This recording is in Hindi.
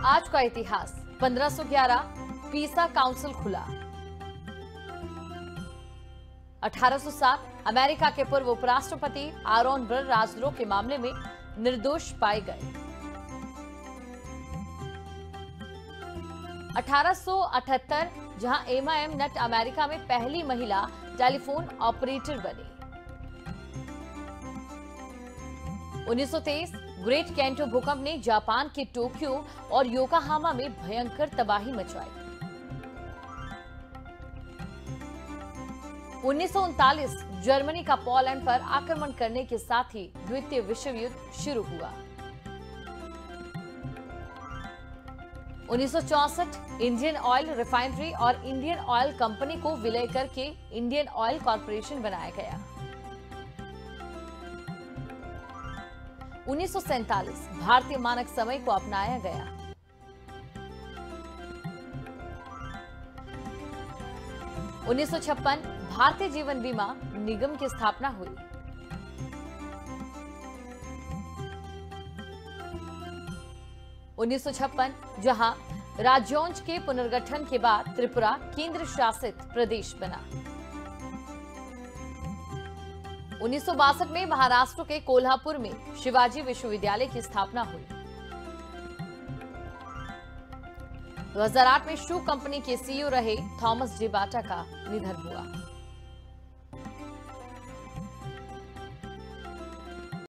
आज का इतिहास। 1511 पीसा काउंसिल खुला। 1807 अमेरिका के पूर्व उपराष्ट्रपति आरोन ब्रर राजद्रोह के मामले में निर्दोष पाए गए। 1878 जहां एमा एम नट अमेरिका में पहली महिला टेलीफोन ऑपरेटर बनी। 1923 ग्रेट कैंटो भूकंप ने जापान के टोक्यो और योकोहामा में भयंकर तबाही मचाई। 1939 जर्मनी का पोलैंड पर आक्रमण करने के साथ ही द्वितीय विश्व युद्ध शुरू हुआ। 1964 इंडियन ऑयल रिफाइनरी और इंडियन ऑयल कंपनी को विलय करके इंडियन ऑयल कॉर्पोरेशन बनाया गया। 1947 भारतीय मानक समय को अपनाया गया। 1956 भारतीय जीवन बीमा निगम की स्थापना हुई। 1956 जहां राज्यांश के पुनर्गठन के बाद त्रिपुरा केंद्र शासित प्रदेश बना। 1962 में महाराष्ट्र के कोल्हापुर में शिवाजी विश्वविद्यालय की स्थापना हुई। 2008 में शू कंपनी के सीईओ रहे थॉमस जे बाटा का निधन हुआ।